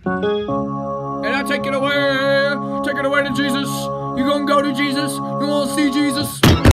And I take it away to Jesus. You gonna go to Jesus? You wanna see Jesus?